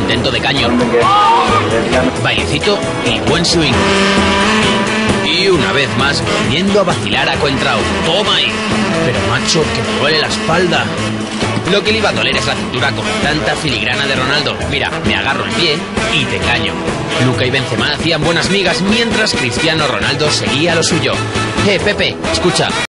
intento de caño. Bailecito y buen swing. Y una vez más, viniendo a vacilar a Coentrao. ¡Toma ahí! Pero macho, que me duele la espalda. Lo que le iba a doler es la cintura con tanta filigrana de Ronaldo. Mira, me agarro el pie y te caño. Luka y Benzema hacían buenas migas mientras Cristiano Ronaldo seguía lo suyo. Pepe, escucha.